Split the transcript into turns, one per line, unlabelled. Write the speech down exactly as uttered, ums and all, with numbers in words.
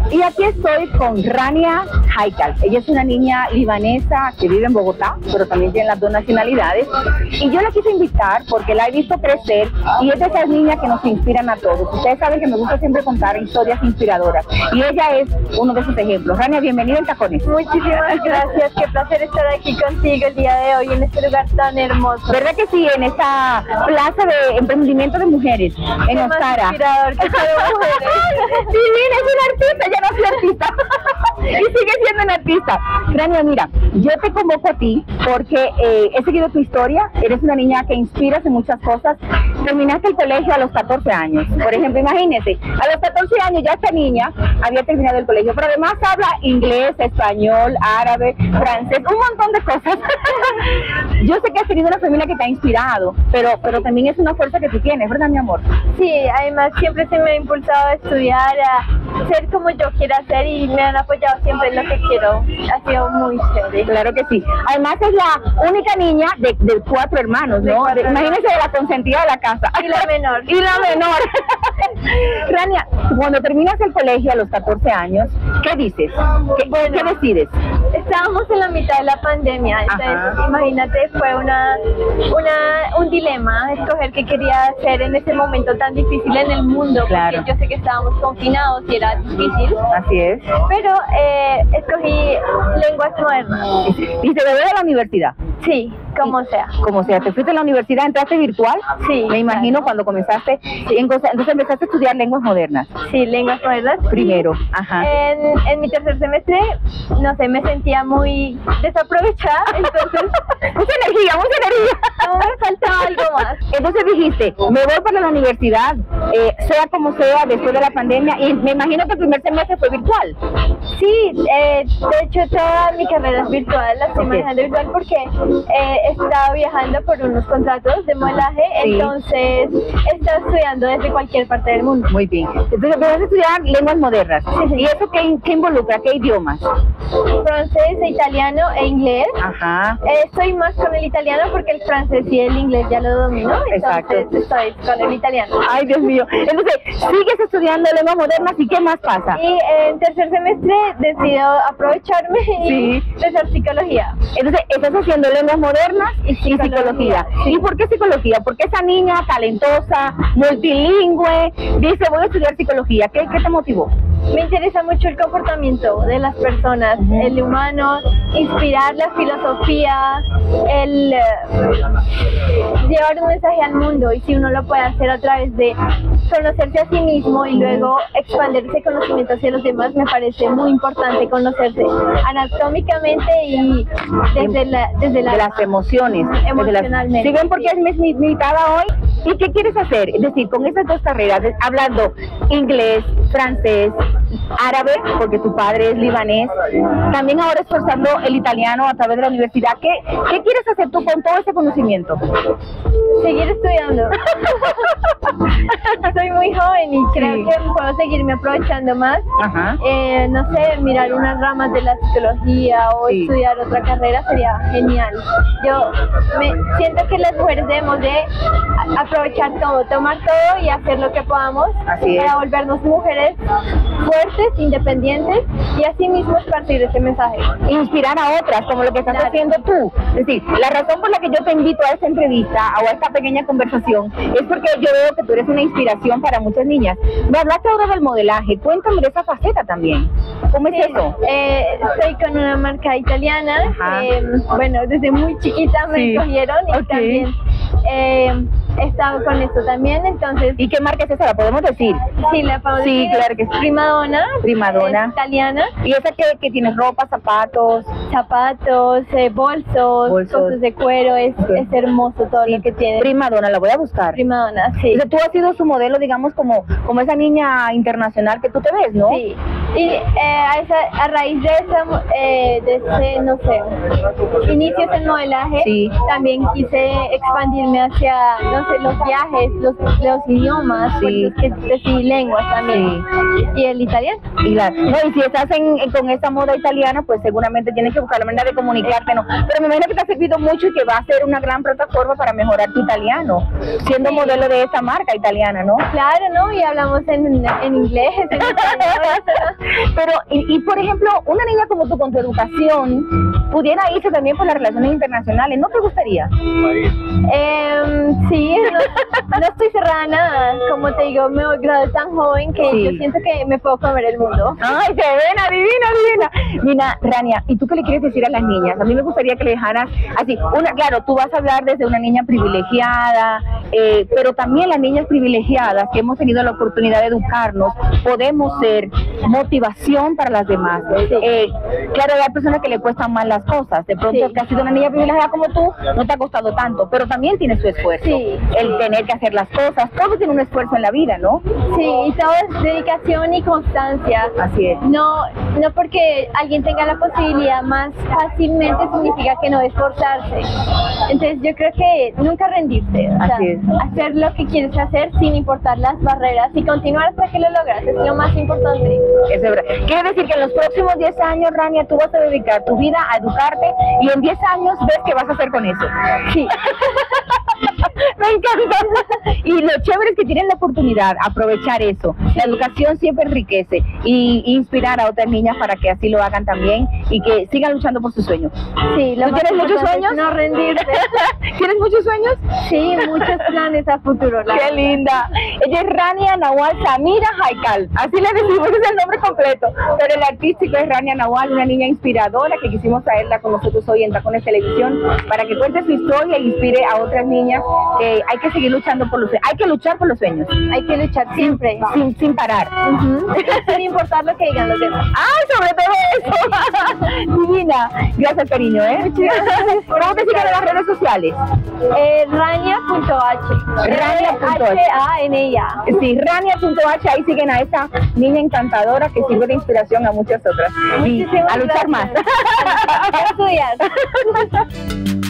Y aquí estoy con Rania Haikal. Ella es una niña libanesa que vive en Bogotá, pero también tiene las dos nacionalidades. Y yo la quise invitar porque la he visto crecer y es de esas niñas que nos inspiran a todos. Ustedes saben que me gusta siempre contar historias inspiradoras y ella es uno de esos ejemplos. Rania, bienvenida en Tacones.
Muchísimas gracias, qué placer estar aquí contigo el día de hoy en este lugar tan hermoso.
¿Verdad que sí? En esta plaza de emprendimiento de mujeres, en Ostara.
Inspirador que sea mujeres.
Sí, mira, es una artista, ya no soy artista. Y sigue siendo una artista. Rania, mira, yo te convoco a ti porque eh, he seguido tu historia. Eres una niña que inspiras en muchas cosas. Terminaste el colegio a los catorce años. Por ejemplo, imagínese, a los catorce años ya esta niña había terminado el colegio, pero además habla inglés, español, árabe, francés, un montón de cosas. Yo sé que has tenido una familia que te ha inspirado, pero, pero también es una fuerza que tú tienes, ¿verdad, mi amor?
Sí, además siempre se me ha impulsado a estudiar, a ser como yo quiera ser y me han apoyado siempre en lo que quiero. Ha sido muy chévere.
Claro que sí. Además es la única niña de, de cuatro hermanos, ¿no?
Cuatro
de, imagínense de la consentida de la casa.
Y la menor.
Y la menor. Rania, cuando terminas el colegio a los catorce años, ¿qué dices? ¿Qué, bueno, ¿qué decides?
Estábamos en la mitad de la pandemia, entonces Ajá. imagínate, fue una, una, un dilema escoger qué quería hacer en ese momento tan difícil en el mundo,
claro.
porque yo sé que estábamos confinados y era difícil.
Así es.
Pero eh, escogí lenguas modernas.
¿Y te bebé de la universidad?
Sí, como sea.
Como sea, ¿te fuiste a la universidad, entraste virtual?
Sí.
Me imagino claro. Cuando comenzaste, sí. entonces empezaste a estudiar lenguas modernas.
Sí, lenguas modernas.
Primero, ajá.
En, en mi tercer semestre, no sé, me sentía muy desaprovechada, entonces...
mucha energía, mucha energía.
No, me faltaba algo más.
Entonces dijiste, me voy para la universidad, eh, sea como sea, después de la pandemia, y me imagino que el primer semestre fue virtual.
Sí, eh, de hecho toda mi carrera es virtual, la estoy okay. manejando virtual porque eh, he estado viajando por unos contratos de modelaje, sí. entonces he estado estudiando desde cualquier parte del mundo.
Muy bien. Entonces empezaste a estudiar lenguas modernas. Sí, sí. ¿Y eso qué, qué involucra? ¿Qué idiomas?
Francés, italiano e inglés.
Ajá.
Eh, estoy más con el italiano porque el francés y el inglés ya lo domino,
Exacto.
entonces estoy con el italiano.
Ay, Dios mío. Entonces, sigues estudiando lenguas modernas y ¿qué más pasa?
Y en tercer semestre decido aprovecharme y
sí.
hacer psicología.
Entonces, estás haciendo lenguas modernas y psicología. Y, psicología. Sí. ¿Y por qué psicología? Porque esa niña talentosa, multilingüe, dice voy a estudiar psicología. ¿Qué, qué te motivó?
Me interesa mucho el comportamiento de las personas, uh-huh. el humano, inspirar la filosofía, el uh, llevar un mensaje al mundo, y si uno lo puede hacer a través de conocerse a sí mismo y luego expandir ese conocimiento hacia los demás, me parece muy importante conocerse anatómicamente y desde la desde la,
de las emociones,
emocionalmente.
¿Sí ven por qué es mi invitada hoy? ¿Y qué quieres hacer? Es decir, con esas dos carreras, hablando inglés, francés, árabe, porque tu padre es libanés, también ahora esforzando el italiano a través de la universidad. ¿Qué, qué quieres hacer tú con todo ese conocimiento?
Seguir estudiando. Soy muy joven y creo sí. que puedo seguirme aprovechando más.
Ajá.
Eh, no sé, mirar unas ramas de la psicología o sí. estudiar otra carrera sería genial. Yo me siento que las mujeres debemos de aprovechar todo, tomar todo y hacer lo que podamos
así
para
es.
volvernos mujeres fuertes, independientes y así mismo esparcir ese mensaje.
Inspirar a otras, como lo que estás claro. haciendo tú. Es decir, la razón por la que yo te invito a esta entrevista o a esta pequeña conversación es porque yo veo que tú eres una inspiración para muchas niñas. Me hablaste ahora del modelaje, cuéntame de esa faceta también. ¿Cómo
sí,
es eso?
Eh, estoy con una marca italiana, eh, bueno, desde muy chiquita me
sí.
escogieron y okay. también eh, he estado con esto también, entonces...
¿Y qué marca es esa? ¿La podemos decir?
Sí, la podemos
sí,
decir.
Claro que sí.
Primadonna.
Primadonna.
Italiana.
¿Y esa que, que tiene ropa, zapatos?
Zapatos, eh, bolsos, bolsos, cosas de cuero, es, okay. es hermoso todo sí. lo que tiene.
Primadonna, la voy a buscar.
Primadonna, sí.
O sea, tú has sido su modelo, digamos, como, como esa niña internacional que tú te ves, ¿no?
Sí. Y eh, a, esa, a raíz de esa, eh, de ese, no sé, inicios en modelaje,
sí.
también quise expandirme hacia, no sé, los viajes, los, los idiomas,
sí.
que decidí lenguas también, sí. y el italiano.
Y, la, no, y si estás en, en, con esa moda italiana, pues seguramente tienes que buscar la manera de comunicarte, ¿no? Pero me imagino que te ha servido mucho y que va a ser una gran plataforma para mejorar tu italiano, siendo sí. modelo de esta marca italiana, ¿no?
Claro, ¿no? Y hablamos en, en inglés, en español.
Pero, y, y por ejemplo, una niña como tú con tu educación pudiera irse también por las relaciones internacionales, ¿no te gustaría?
Eh, sí, no, no estoy cerrada a nada. Como te digo, me gradué tan joven que
Sí.
yo siento que me puedo comer el mundo.
Ay, se ven, adivina, adivina. Mira, Rania, ¿y tú qué le quieres decir a las niñas? A mí me gustaría que le dejaras así, una, claro, tú vas a hablar desde una niña privilegiada, eh, pero también las niñas privilegiadas que hemos tenido la oportunidad de educarnos, podemos ser motivación para las demás. Eh, claro, hay personas que le cuestan más las cosas, de pronto
Sí.
que has sido una niña privilegiada como tú, no te ha costado tanto, pero también tiene su esfuerzo.
Sí.
El tener que hacer las cosas, todo tiene un esfuerzo en la vida, ¿no?
Sí, y todo es dedicación y constancia.
Así es.
No, no porque alguien tenga la posibilidad más fácilmente significa que no esforzarse. Entonces yo creo que nunca rendirse, o sea,
Así es.
hacer lo que quieres hacer sin importar las barreras y continuar hasta que lo logras, es lo más importante.
Eso es verdad. Quiere decir que en los próximos diez años, Rania, tú vas a dedicar tu vida a educarte y en diez años ves qué vas a hacer con eso.
Sí.
Me encanta. Y lo chévere es que tienen la oportunidad de aprovechar eso. La educación siempre enriquece y inspirar a otras niñas para que así lo hagan también y que sigan luchando por sus sueños.
Sí, lo
¿Tú
más
tienes muchos
importante es
sueños?
no rendirse.
¿Tienes muchos sueños?
Sí, muchos planes a futuro. la
¡Qué
verdad.
linda! Ella es Rania Nahual Samira Haikal, así le decimos, ese es el nombre completo, pero el artístico es Rania Nahual, una niña inspiradora que quisimos traerla con nosotros hoy en Tacones Televisión para que cuente su historia e inspire a otras niñas que hay que seguir luchando por los sueños, hay que luchar por los sueños,
Hay que luchar siempre.
sin, sin parar.
Ujú. Sin importar lo que digan los demás.
¡Ah, sobre todo eso! Divina, gracias cariño, ¿eh? ¿Cómo te siguen en las redes sociales?
Eh, Rania punto H.
Rania punto H.
H A N I A.
Sí, Rania punto H, ahí siguen a esta niña encantadora que sirve de inspiración a muchas otras. Y
Muchísimas
a luchar más.
gracias. A estudiar.